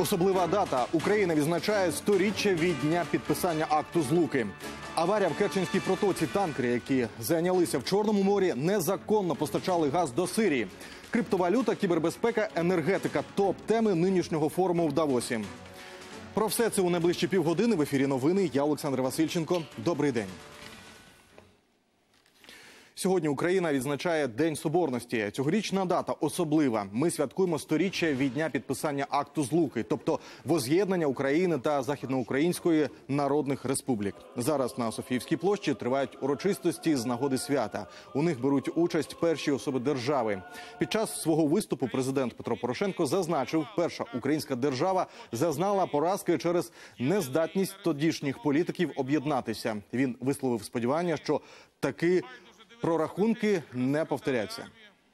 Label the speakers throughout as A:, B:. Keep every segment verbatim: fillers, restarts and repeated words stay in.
A: Особлива дата. Україна відзначає сторіччя від дня підписання акту Злуки. Аварія в Керченській протоці. Танкери, які зайнялися в Чорному морі, незаконно постачали газ до Сирії. Криптовалюта, кібербезпека, енергетика – топ-теми нинішнього форуму в Давосі. Про все це у найближчі півгодини. В ефірі новини. Я Олександр Васильченко. Добрий день. Сьогодні Україна відзначає День Соборності. Цьогорічна дата особлива. Ми святкуємо сторіччя від дня підписання акту Злуки, тобто воз'єднання України та Західноукраїнської народних республік. Зараз на Софіївській площі тривають урочистості з нагоди свята. У них беруть участь перші особи держави. Під час свого виступу президент Петро Порошенко зазначив, перша українська держава зазнала поразки через нездатність тодішніх політиків об'єднатися. Він висловив сподівання, що таки прорахунки не повторяться.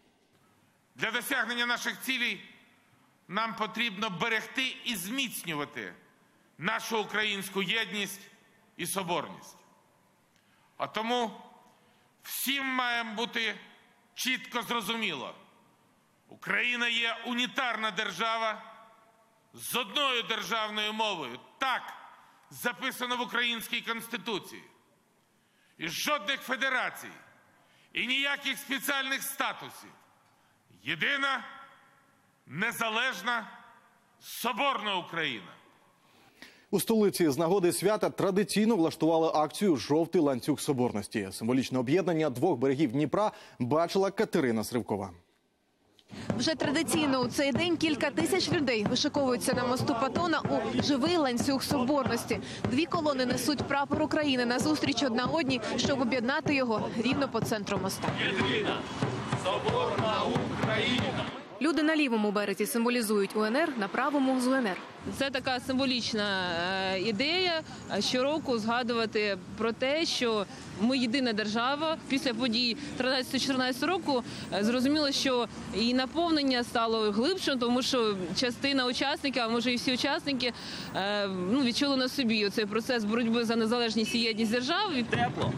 B: Для досягнення наших цілей нам потрібно берегти і зміцнювати нашу українську єдність і соборність. А тому всім має бути чітко зрозуміло: Україна є унітарна держава з одною державною мовою. Так записано в Українській Конституції. І жодних федерацій, і ніяких спеціальних статусів. Єдина, незалежна, соборна Україна.
A: У столиці з нагоди свята традиційно влаштували акцію «Жовтий ланцюг соборності». Символічне об'єднання двох берегів Дніпра бачила Катерина Сривкова.
C: Вже традиційно у цей день кілька тисяч людей вишиковуються на мосту Патона у живий ланцюг соборності. Дві колони несуть прапор України назустріч одна одній, щоб об'єднати його рівно по центру моста.
D: Єдина, соборна Україна.
C: Люди на лівому березі символізують УНР, на правому – ЗУНР.
E: Це така символічна ідея щороку згадувати про те, що ми єдина держава. Після подій тринадцятого-чотирнадцятого року зрозуміло, що і наповнення стало глибшим, тому що частина учасників, а може і всі учасники, ну, відчули на собі цей процес боротьби за незалежність і єдність держави.
D: Тепло.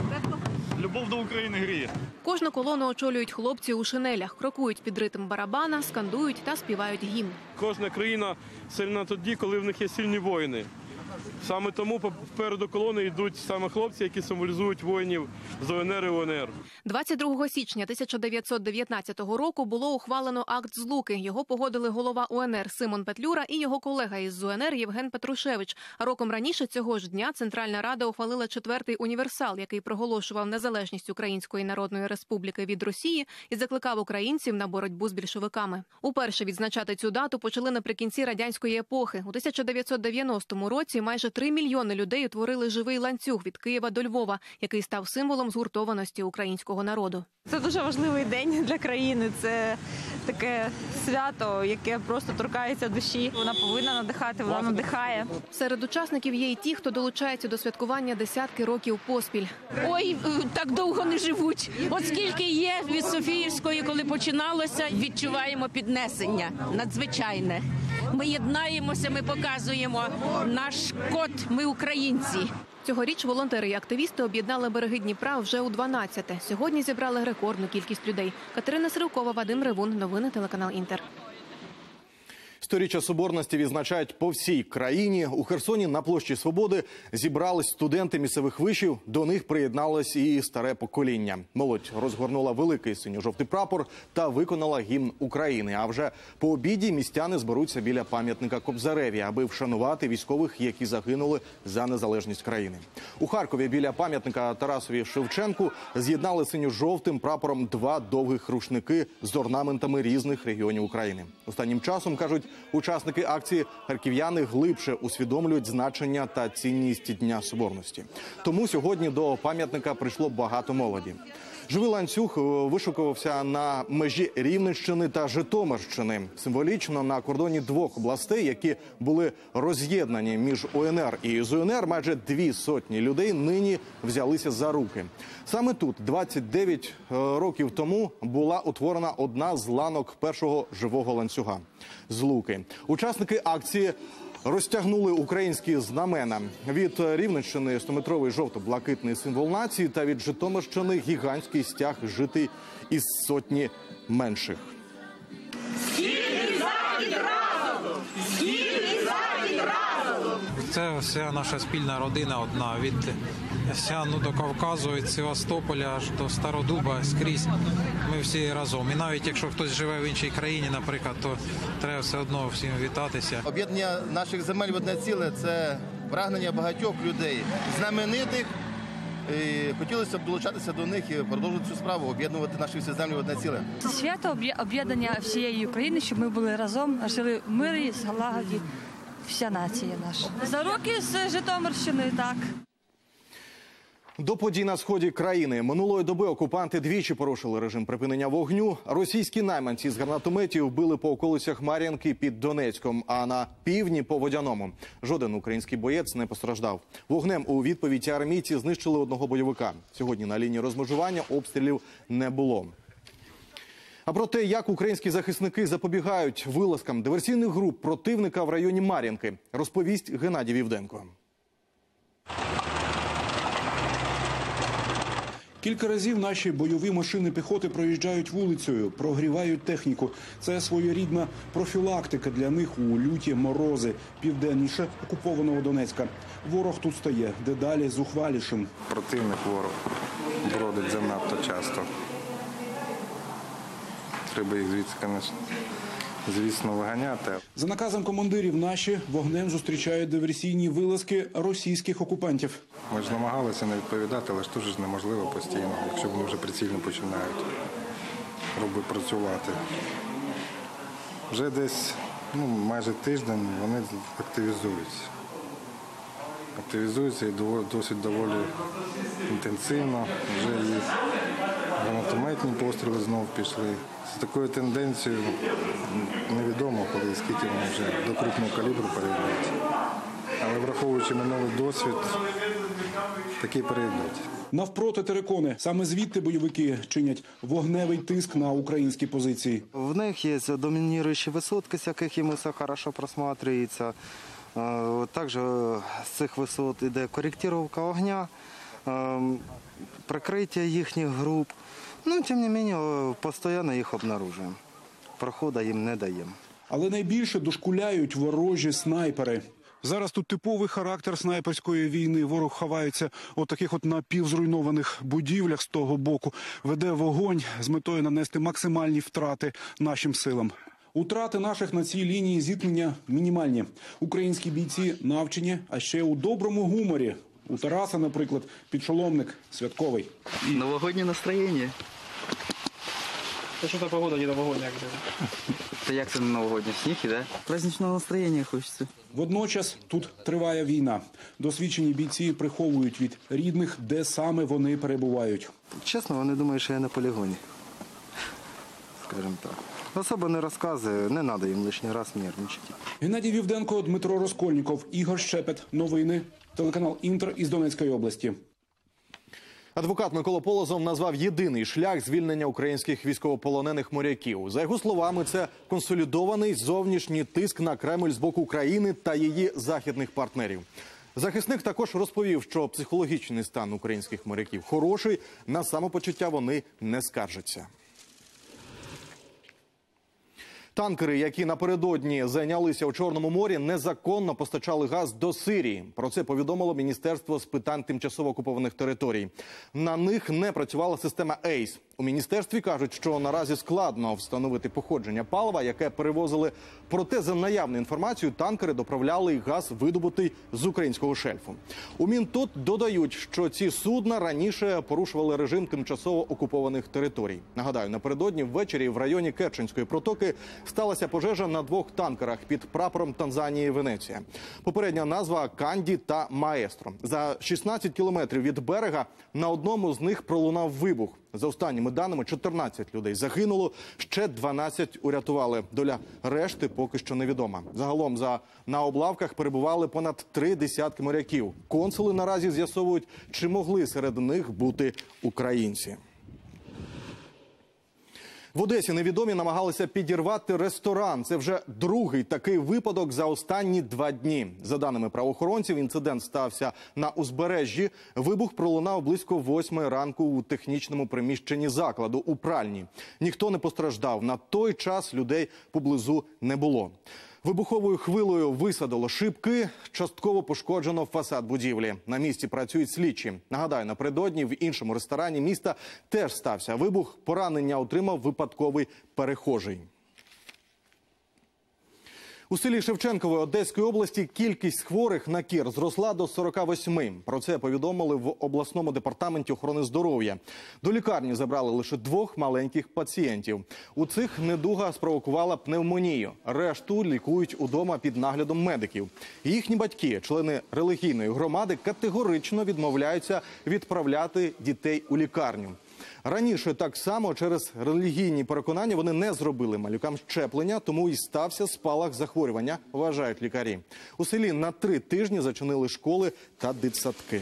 D: Любов до України гріє.
C: Кожну колону очолюють хлопці у шинелях, крокують під ритм барабана, скандують та співають гімн.
F: Кожна країна сильна тоді, коли в них є сильні воїни. Саме тому попереду колони йдуть саме хлопці, які символізують воїнів з УНР і УНР.
C: двадцять другого січня тисяча дев'ятсот дев'ятнадцятого року було ухвалено акт Злуки. Його погодили голова УНР Симон Петлюра і його колега із ЗУНР Євген Петрушевич. А роком раніше цього ж дня Центральна Рада ухвалила четвертий універсал, який проголошував незалежність Української Народної Республіки від Росії і закликав українців на боротьбу з більшовиками. Уперше відзначати цю дату почали наприкінці радянської епохи. У тисяча дев'ятсот дев'яностому році майже три мільйони людей утворили живий ланцюг від Києва до Львова, який став символом згуртованості українського народу.
G: Це дуже важливий день для країни. Це таке свято, яке просто торкається душі. Вона повинна надихати, вона надихає.
C: Серед учасників є і ті, хто долучається до святкування десятки років поспіль.
H: Ой, так довго не живуть. От скільки є від Софіївської, коли починалося, відчуваємо піднесення надзвичайне. Ми єднаємося, ми показуємо наш код, ми українці.
C: Цьогоріч волонтери і активісти об'єднали береги Дніпра вже у дванадцяте. Сьогодні зібрали рекордну кількість людей. Катерина Сривкова, Вадим Ревун. Новини телеканал Інтер.
A: Сторіччя Соборності відзначають по всій країні. У Херсоні на площі Свободи зібрались студенти місцевих вишів. До них приєдналось і старе покоління. Молодь розгорнула великий синьо-жовтий прапор та виконала гімн України. А вже по обіді містяни зберуться біля пам'ятника Кобзареві, аби вшанувати військових, які загинули за незалежність країни. У Харкові біля пам'ятника Тарасові Шевченку з'єднали синьо-жовтим прапором два довгих рушники з орнаментами різних регіонів України. Останнім часом, кажуть учасники акції, харків'яни глибше усвідомлюють значення та цінність Дня Соборності. Тому сьогодні до пам'ятника прийшло багато молоді. Живий ланцюг вишукувався на межі Рівненщини та Житомирщини. Символічно на кордоні двох областей, які були роз'єднані між УНР і ЗУНР, майже дві сотні людей нині взялися за руки. Саме тут двадцять дев'ять років тому була утворена одна з ланок першого живого ланцюга – Злуки. Учасники акції розтягнули українські знамена. Від Рівненщини стометровий жовто-блакитний символ нації та від Житомирщини гігантський стяг житий із сотні менших.
I: Схід і захід разом! Схід і Це вся наша спільна родина одна. Від Сяну до Кавказу, від Севастополя аж до Стародуба, скрізь. Ми всі разом. І навіть якщо хтось живе в іншій країні, наприклад, то треба все одно всім вітатися.
J: Об'єднання наших земель в одне ціле – це прагнення багатьох людей, знаменитих. І хотілося б долучатися до них і продовжувати цю справу, об'єднувати наші всі землі в одне ціле.
K: Це свято об'єднання всієї України, щоб ми були разом, жили в мирі, злагоді, вся нація наша. За роки з Житомирщини, так.
A: До подій на сході країни. Минулої доби окупанти двічі порушили режим припинення вогню. Російські найманці з гранатометів били по околицях Мар'їнки під Донецьком, а на півдні по Водяному. Жоден український боєць не постраждав. Вогнем у відповідь армійці знищили одного бойовика. Сьогодні на лінії розмежування обстрілів не було. А про те, як українські захисники запобігають вилазкам диверсійних груп противника в районі Мар'їнки, розповість Геннадій Вівденко.
L: Кілька разів наші бойові машини піхоти проїжджають вулицею, прогрівають техніку. Це своєрідна профілактика для них у люті морози, південніше окупованого Донецька. Ворог тут стає дедалі зухвалішим.
M: Противник ворог бродить занадто часто. Треба їх звідси, звісно, виганяти.
L: За наказом командирів наші вогнем зустрічають диверсійні вилазки російських окупантів.
M: Ми ж намагалися не відповідати, але ж теж ж неможливо постійно, якщо вони вже прицільно починають робити працювати. Вже десь ну, майже тиждень вони активізуються. Активізуються і досить доволі інтенсивно. Вже і гранатометні постріли знову пішли. З такою тенденцією невідомо, коли і скільки вони вже до крупного калібру перейдуть. Але враховуючи минулий досвід, такі перейдуть.
L: Навпроти терикони. Саме звідти бойовики чинять вогневий тиск на українські позиції.
N: В них є домініруючі висотки, з яких їм все добре просматрюється. Також з цих висот йде коректировка огня, прикриття їхніх груп. Ну, тим не менше, постійно їх обнаружуємо. Проходу їм не даємо.
L: Але найбільше дошкуляють ворожі снайпери. Зараз тут типовий характер снайперської війни. Ворог ховається у таких от напівзруйнованих будівлях з того боку. Веде вогонь з метою нанести максимальні втрати нашим силам. Утрати наших на цій лінії зіткнення мінімальні. Українські бійці навчені, а ще у доброму гуморі. У Тараса, наприклад, підшоломник святковий.
O: Новогоднє настроєння.
P: Та що та погода, не новогодня?
O: Та як це не новогодня? Сніг іде? Праздничного настроєння хочеться.
L: Водночас тут триває війна. Досвідчені бійці приховують від рідних, де саме вони перебувають.
N: Чесно, вони думають, що я на полігоні. Скажімо так. Особо не розказує, не треба їм лишній раз нервничати.
L: Геннадій Вівденко, Дмитро Розкольніков, Ігор Щепет. Новини. Телеканал «Інтер» із Донецької області.
A: Адвокат Микола Полозов назвав єдиний шлях звільнення українських військовополонених моряків. За його словами, це консолідований зовнішній тиск на Кремль з боку країни та її західних партнерів. Захисник також розповів, що психологічний стан українських моряків хороший, на самопочуття вони не скаржаться. Танкери, які напередодні зайнялися у Чорному морі, незаконно постачали газ до Сирії. Про це повідомило Міністерство з питань тимчасово окупованих територій. На них не працювала система ейс. У міністерстві кажуть, що наразі складно встановити походження палива, яке перевозили. Проте, за наявною інформацією, танкери доправляли і газ, видобутий з українського шельфу. У Мінтут додають, що ці судна раніше порушували режим тимчасово окупованих територій. Нагадаю, напередодні ввечері в районі Керченської протоки сталася пожежа на двох танкерах під прапором Танзанії «Венеція». Попередня назва «Канді» та «Маестро». За шістнадцять кілометрів від берега на одному з них пролунав вибух. За останніми даними, чотирнадцять людей загинуло, ще дванадцять урятували. Доля решти поки що невідома. Загалом за на облавках перебували понад три десятки моряків. Консули наразі з'ясовують, чи могли серед них бути українці. В Одесі невідомі намагалися підірвати ресторан. Це вже другий такий випадок за останні два дні. За даними правоохоронців, інцидент стався на узбережжі. Вибух пролунав близько восьмої ранку у технічному приміщенні закладу у пральні. Ніхто не постраждав. На той час людей поблизу не було. Вибуховою хвилею висадило шибки, частково пошкоджено фасад будівлі. На місці працюють слідчі. Нагадаю, напередодні в іншому ресторані міста теж стався вибух. Поранення отримав випадковий перехожий. У селі Шевченкове Одеської області кількість хворих на кір зросла до сорока восьми. Про це повідомили в обласному департаменті охорони здоров'я. До лікарні забрали лише двох маленьких пацієнтів. У цих недуга спровокувала пневмонію. Решту лікують удома під наглядом медиків. Їхні батьки, члени релігійної громади, категорично відмовляються відправляти дітей у лікарню. Раніше так само через релігійні переконання вони не зробили малюкам щеплення, тому і стався спалах захворювання, вважають лікарі. У селі на три тижні зачинили школи та дитсадки.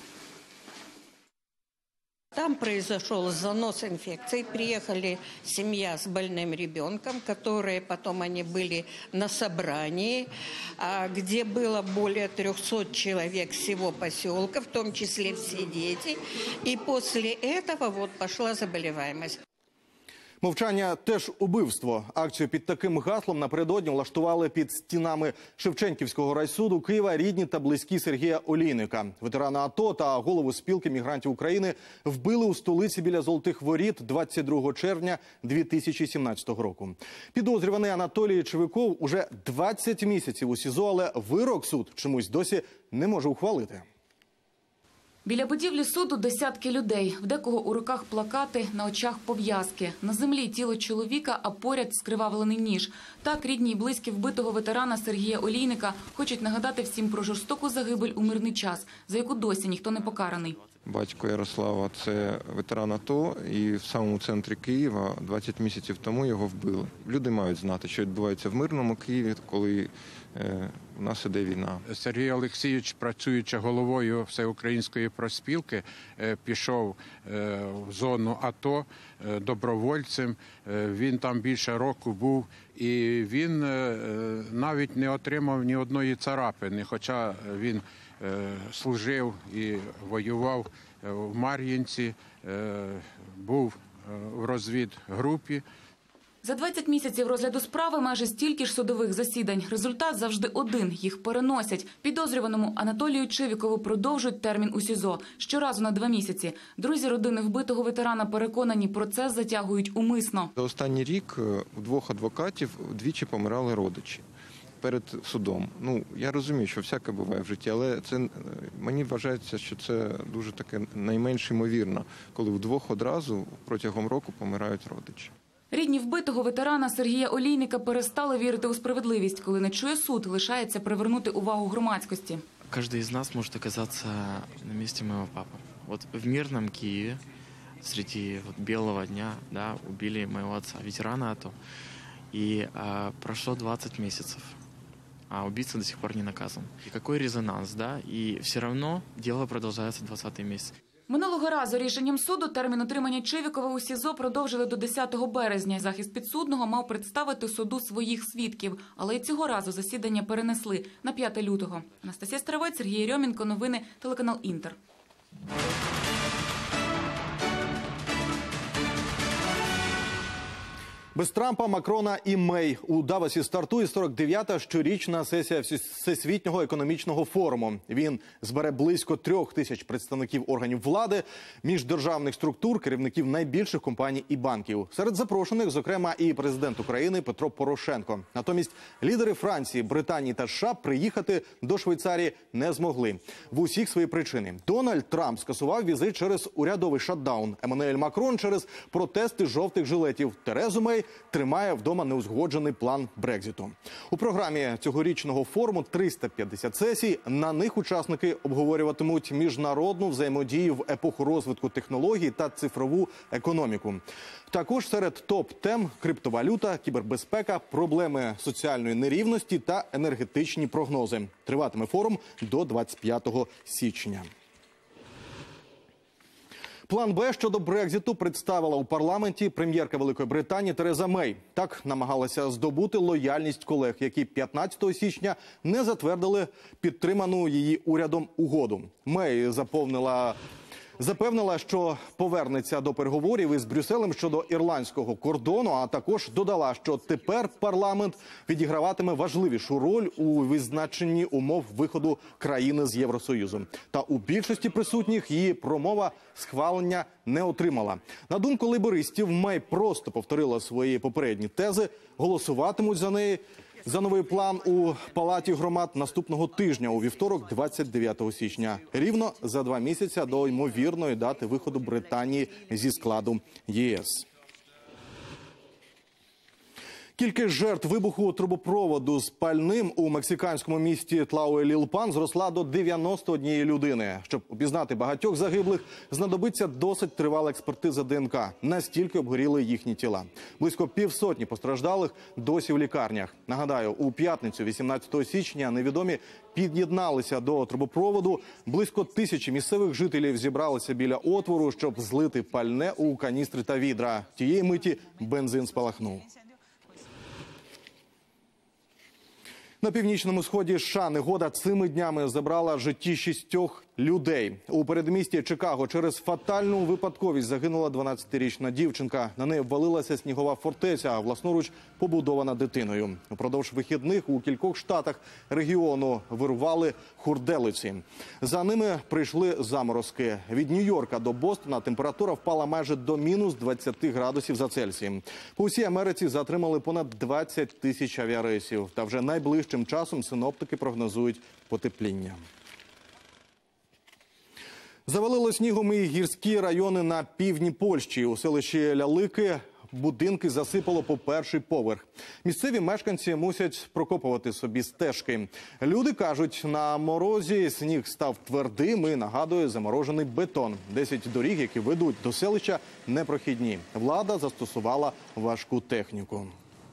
Q: Там произошел занос инфекции. Приехали семья с больным ребенком, которые потом они были на собрании, где было более трехсот человек всего поселка, в том числе все дети. И после этого вот пошла заболеваемость.
A: Мовчання – теж убивство. Акцію під таким гаслом напередодні влаштували під стінами Шевченківського райсуду Києва рідні та близькі Сергія Олійника. Ветерана АТО та голову спілки мігрантів України вбили у столиці біля Золотих Воріт двадцять другого червня дві тисячі сімнадцятого року. Підозрюваний Анатолій Чевиков уже двадцять місяців у СІЗО, але вирок суд чомусь досі не може ухвалити.
R: Біля будівлі суду десятки людей. В декого у руках плакати, на очах пов'язки. На землі тіло чоловіка, а поряд скривавлений ніж. Так рідні і близькі вбитого ветерана Сергія Олійника хочуть нагадати всім про жорстоку загибель у мирний час, за яку досі ніхто не покараний.
S: Батько Ярослава – це ветеран АТО, і в самому центрі Києва двадцять місяців тому його вбили. Люди мають знати, що відбувається в мирному Києві, коли е, у нас іде війна.
T: Сергій Олексійович, працюючи головою Всеукраїнської профспілки, е, пішов е, в зону АТО е, добровольцем. Е, він там більше року був, і він е, навіть не отримав ні одної царапини, хоча він служив і воював в Мар'їнці, був в розвідгрупі.
R: За двадцять місяців розгляду справи майже стільки ж судових засідань. Результат завжди один – їх переносять. Підозрюваному Анатолію Чевікову продовжують термін у СІЗО. Щоразу на два місяці. Друзі родини вбитого ветерана переконані, процес затягують умисно.
S: За останній рік у двох адвокатів двічі помирали родичі перед судом. Ну, я розумію, що всяке буває в житті, але це мені вважається, що це дуже таке найменш ймовірно, коли вдвох одразу протягом року помирають родичі.
R: Рідні вбитого ветерана Сергія Олійника перестали вірити у справедливість. Коли не чує суд, лишається привернути увагу громадськості.
U: Кожен із нас може оказатися на місці моєго папи. От в мирному Києві, серед вот, білого дня, да, убили моєго отця, ветерана АТО. І а, пройшло двадцять місяців. А убийца до сих пор не наказан. И какой резонанс, да? И все равно дело продолжается двадцятый месяц.
R: Минулого разу рішенням суду термін утримання Чевікова у СІЗО продовжили до десятого березня. Захист підсудного мав представити суду своїх свідків. Але і цього разу засідання перенесли на п'яте лютого. Анастасія Старовець, Сергій Рьомінко, новини, телеканал Інтер.
A: Без Трампа, Макрона і Мей у Давосі стартує сорок дев'ята щорічна сесія Всесвітнього економічного форуму. Він збере близько трьох тисяч представників органів влади, міждержавних структур, керівників найбільших компаній і банків. Серед запрошених, зокрема, і президент України Петро Порошенко. Натомість лідери Франції, Британії та США приїхати до Швейцарії не змогли. В усіх свої причини. Дональд Трамп скасував візит через урядовий шатдаун. Еммануель Макрон через протести жовтих жилетів. Терезу Мей тримає вдома неузгоджений план Брекзиту. У програмі цьогорічного форуму триста п'ятдесят сесій. На них учасники обговорюватимуть міжнародну взаємодію в епоху розвитку технологій та цифрову економіку. Також серед топ-тем – криптовалюта, кібербезпека, проблеми соціальної нерівності та енергетичні прогнози. Триватиме форум до двадцять п'ятого січня. План Б щодо Брекзиту представила у парламенті прем'єрка Великої Британії Тереза Мей. Так намагалася здобути лояльність колег, які п'ятнадцятого січня не затвердили підтриману її урядом угоду. Мей заповнила Запевнила, що повернеться до переговорів із Брюсселем щодо ірландського кордону, а також додала, що тепер парламент відіграватиме важливішу роль у визначенні умов виходу країни з Євросоюзу. Та у більшості присутніх її промова схвалення не отримала. На думку лейбористів, Мей просто повторила свої попередні тези, голосуватимуть за неї за новий план у Палаті громад наступного тижня, у вівторок, двадцять дев'ятого січня. Рівно за два місяці до ймовірної дати виходу Британії зі складу ЄС. Кількість жертв вибуху трубопроводу з пальним у мексиканському місті Тлауелілпан зросла до дев'яносто однієї людини. Щоб опізнати багатьох загиблих, знадобиться досить тривала експертиза ДНК. Настільки обгоріли їхні тіла. Близько півсотні постраждалих досі в лікарнях. Нагадаю, у п'ятницю, вісімнадцятого січня, невідомі під'єдналися до трубопроводу. Близько тисячі місцевих жителів зібралися біля отвору, щоб злити пальне у каністри та відра. Тієї миті бензин спалахнув. На північному сході США негода цими днями забрала житті шістьох людей. У передмісті Чикаго через фатальну випадковість загинула дванадцятирічна дівчинка. На неї ввалилася снігова фортеця, власноруч побудована дитиною. Упродовж вихідних у кількох штатах регіону вирували хурделиці. За ними прийшли заморозки. Від Нью-Йорка до Бостона температура впала майже до мінус двадцяти градусів за Цельсієм. По всій Америці затримали понад двадцять тисяч авіарейсів. Та вже найближчим часом синоптики прогнозують потепління. Завалило снігом і гірські райони на півдні Польщі. У селищі Лялики будинки засипало по перший поверх. Місцеві мешканці мусять прокопувати собі стежки. Люди кажуть, на морозі сніг став твердим і нагадує заморожений бетон. Десять доріг, які ведуть до селища, непрохідні. Влада застосувала важку техніку.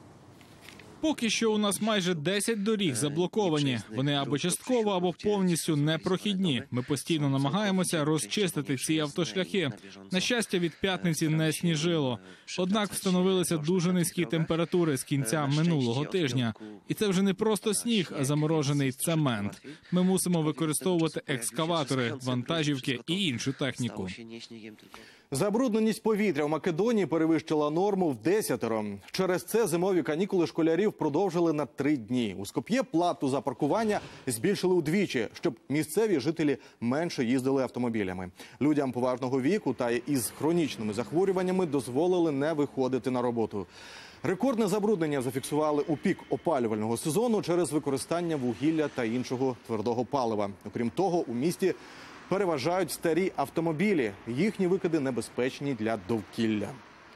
B: Поки що у нас майже десять доріг заблоковані. Вони або частково, або повністю непрохідні. Ми постійно намагаємося розчистити ці автошляхи. На щастя, від п'ятниці не сніжило. Однак встановилися дуже низькі температури з кінця минулого тижня. І це вже не просто сніг, а заморожений цемент. Ми мусимо використовувати екскаватори, вантажівки і іншу техніку.
A: Забрудненість повітря в Македонії перевищила норму в десятеро. Через це зимові канікули школярів продовжили на три дні. У Скоп'є плату за паркування збільшили удвічі, щоб місцеві жителі менше їздили автомобілями. Людям поважного віку та із хронічними захворюваннями дозволили не виходити на роботу. Рекордне забруднення зафіксували у пік опалювального сезону через використання вугілля та іншого твердого палива. Окрім того, у місті переважають старі автомобілі. Їхні викиди небезпечні для довкілля.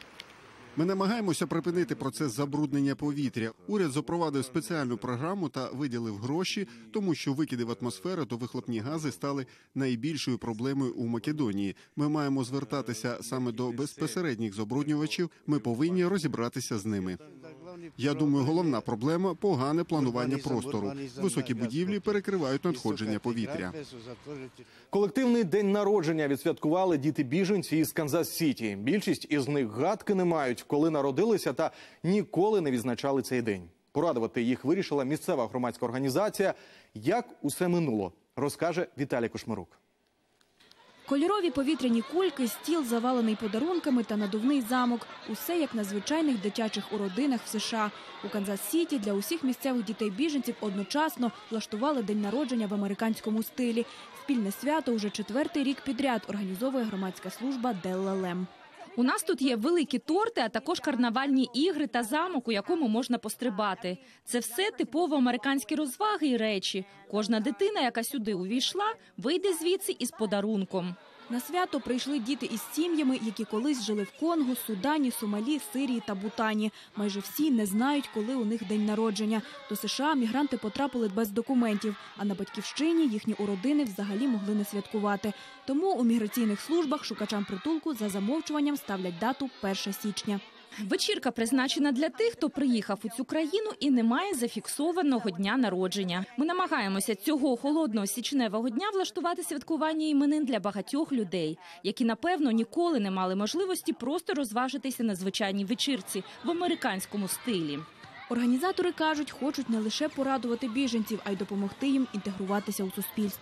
V: Ми намагаємося припинити процес забруднення повітря. Уряд запровадив спеціальну програму та виділив гроші, тому що викиди в атмосферу та вихлопні гази стали найбільшою проблемою у Македонії. Ми маємо звертатися саме до безпосередніх забруднювачів. Ми повинні розібратися з ними. Я думаю, головна проблема – погане планування простору. Високі будівлі перекривають надходження повітря.
A: Колективний день народження відсвяткували діти-біженці із Канзас-Сіті. Більшість із них гадки не мають, коли народилися та ніколи не відзначали цей день. Порадувати їх вирішила місцева громадська організація. Як усе минуло, розкаже Віталій Кошмарук.
W: Кольорові повітряні кульки, стіл, завалений подарунками та надувний замок. Усе як на звичайних дитячих уродинах в США. У Канзас-Сіті для усіх місцевих дітей-біженців одночасно влаштували день народження в американському стилі. Спільне свято уже четвертий рік підряд організовує громадська служба Делла-Лем.
X: У нас тут є великі торти, а також карнавальні ігри та замок, у якому можна пострибати. Це все типово американські розваги і речі. Кожна дитина, яка сюди увійшла, вийде звідси із подарунком.
W: На свято прийшли діти із сім'ями, які колись жили в Конго, Судані, Сомалі, Сирії та Бутані. Майже всі не знають, коли у них день народження. До США мігранти потрапили без документів, а на батьківщині їхні уродини взагалі могли не святкувати. Тому у міграційних службах шукачам притулку за замовчуванням ставлять дату перше січня.
X: Вечірка призначена для тих, хто приїхав у цю країну і не має зафіксованого дня народження. Ми намагаємося цього холодного січневого дня влаштувати святкування іменин для багатьох людей, які, напевно, ніколи не мали можливості просто розважитися на звичайній вечірці в американському стилі.
W: Організатори кажуть, хочуть не лише порадувати біженців, а й допомогти їм інтегруватися у суспільство.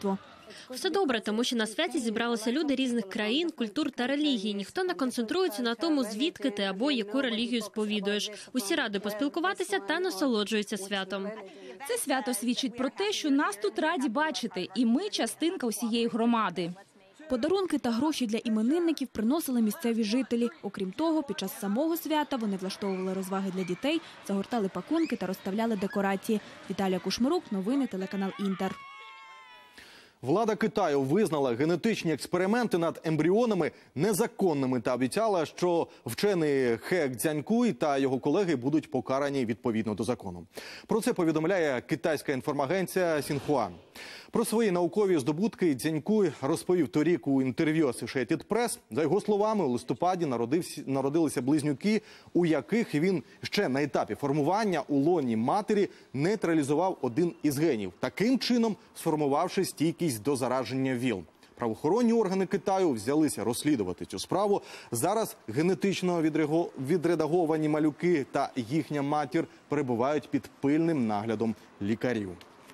D: Все добре, тому що на святі зібралися люди різних країн, культур та релігій. Ніхто не концентрується на тому, звідки ти або яку релігію сповідуєш. Усі раді поспілкуватися та насолоджуються святом.
X: Це свято свідчить про те, що нас тут раді бачити, і ми частинка усієї громади.
W: Подарунки та гроші для іменинників приносили місцеві жителі. Окрім того, під час самого свята вони влаштовували розваги для дітей, загортали пакунки та розставляли декорації. Віталія Кушмирук, новини, телеканал «Інтер».
A: Влада Китаю визнала генетичні експерименти над ембріонами незаконними та обіцяла, що вчений Хе Цзянькуй та його колеги будуть покарані відповідно до закону. Про це повідомляє китайська інформагенція Сінхуа. Про свої наукові здобутки Цзянькуй розповів торік у інтерв'ю Associated Press. За його словами, у листопаді народилися близнюки, у яких він ще на етапі формування у лоні матері нейтралізував один із генів, таким чином сформувавши стійкість до зараження ВІЛ. Правоохоронні органи Китаю взялися розслідувати цю справу. Зараз генетично відредаговані малюки та їхня матір перебувають під пильним наглядом лікарів.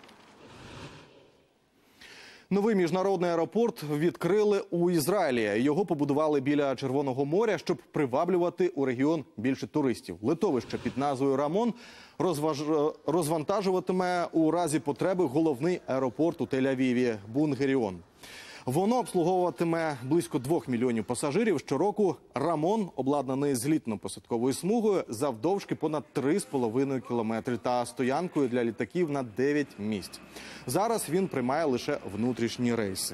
A: Новий міжнародний аеропорт відкрили у Ізраїлі. Його побудували біля Червоного моря, щоб приваблювати у регіон більше туристів. Литовище під назвою Рамон розваж... розвантажуватиме у разі потреби головний аеропорт у Тель-Авіві – Бун-Гуріон. Воно обслуговуватиме близько двох мільйонів пасажирів щороку. Рамон обладнаний злітно-посадковою смугою завдовжки понад три з половиною кілометри та стоянкою для літаків на дев'ять місць. Зараз він приймає лише внутрішні рейси.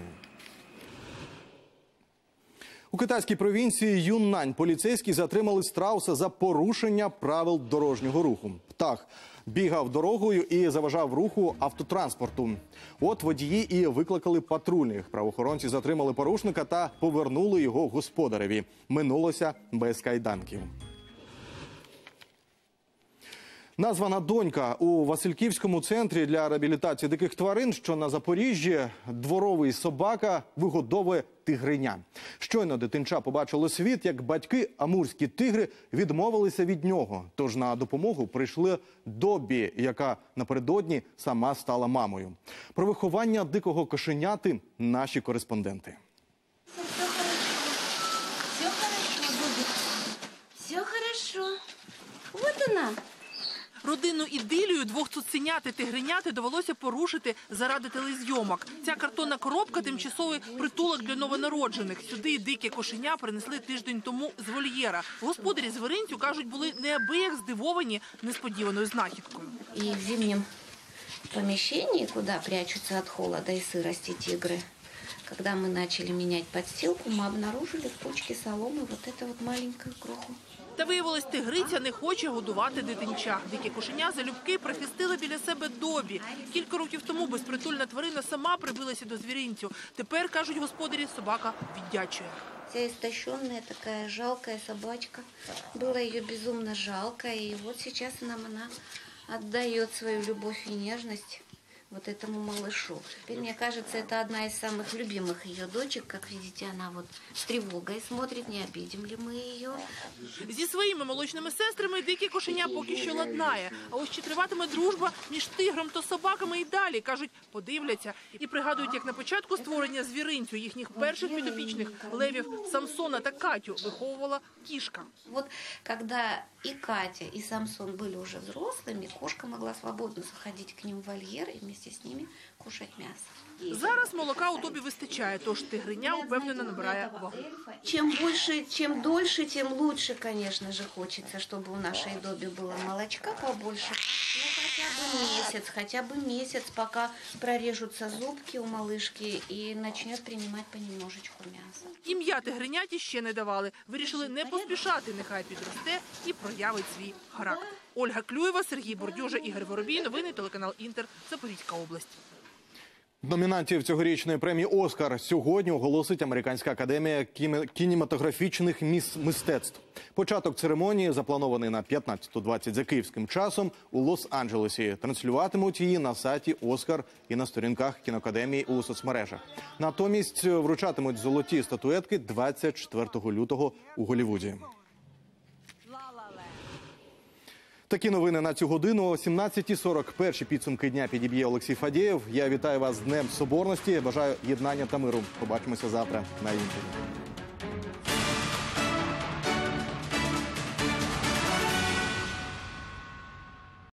A: У китайській провінції Юннань поліцейські затримали страуса за порушення правил дорожнього руху. Птах бігав дорогою і заважав руху автотранспорту. От водії і викликали патрульних. Правоохоронці затримали порушника та повернули його господареві. Минулося без кайданків. Названа донька у Васильківському центрі для реабілітації диких тварин, що на Запоріжжі, дворовий собака вигодовує тигриня. Щойно дитинча побачило світ, як батьки амурські тигри відмовилися від нього. Тож на допомогу прийшли Добі, яка напередодні сама стала мамою. Про виховання дикого кошеняти наші кореспонденти.
E: Все хорошо, Добі. Все хорошо. Вот она.
F: Родинну ідилію двох цуценят і тигреняти довелося порушити заради телезйомок. Ця картонна коробка – тимчасовий притулок для новонароджених. Сюди дикі кошеня принесли тиждень тому з вольєра. Господарі звіринцю, кажуть, були неабияк здивовані несподіваною знахідкою.
E: І в зимнем помещении, куда прячутся от холода и сырости тигры, когда мы начали менять подстилку, мы обнаружили в кучке соломы вот эту вот маленькую кроху.
F: Та виявилось, тигриця не хоче годувати дитинча. Дикі кошеня залюбки прихистили біля себе Добі. Кілька років тому безпритульна тварина сама прибилася до звіринцю. Тепер, кажуть господарі, собака віддячує.
E: Вся истощенная такая жалкая собачка. Было ее безумно жалко, и вот сейчас нам она отдает свою любовь и нежность вот этому малышу. Теперь, мне кажется, это одна из самых любимых ее дочек. Как видите, она вот с тревогой смотрит, не обидим ли мы ее.
F: Зі своїми молочними сестрами дикі кошеня поки що ладнає. А ось чи триватиме дружба між тигром та собаками і далі, кажуть, подивляться. І пригадують, як на початку створення звіринцю їхніх перших підопічних левів Самсона та Катю виховувала кішка.
E: Вот когда и Катя, и Самсон были уже взрослыми, кошка могла свободно заходить к ним в вольер и вместе с ними кушать мясо.
F: Зараз молока у Добі вистачає, тож тигриня упевнено набирає вагу.
E: Чем больше, чем дольше, тем лучше, конечно же, хочется, чтобы у нашей Добі было молочка побольше. Ну, хотя бы месяц, хотя бы месяц, пока прорежутся зубки у малышки и начнет принимать понемножечку мяса.
F: Ім'я тигриняті ще не давали. Вирішили не поспішати, нехай підросте і проявить свій характер. Ольга Клюєва, Сергій Бордюжа, Ігор Воробій. Новини, телеканал «Інтер», Запорізька область.
A: Номінантів цьогорічної премії «Оскар» сьогодні оголосить Американська академія кінематографічних мистецтв. Початок церемонії запланований на п'ятнадцяту двадцять за київським часом у Лос-Анджелесі. Транслюватимуть її на сайті «Оскар» і на сторінках кіноакадемії у соцмережах. Натомість вручатимуть золоті статуетки двадцять четвертого лютого у Голлівуді. Такі новини на цю годину. О сімнадцятій сорок перші підсумки дня підіб'є Олексій Фадєєв. Я вітаю вас з Днем Соборності. Бажаю єднання та миру. Побачимося завтра на Інтері.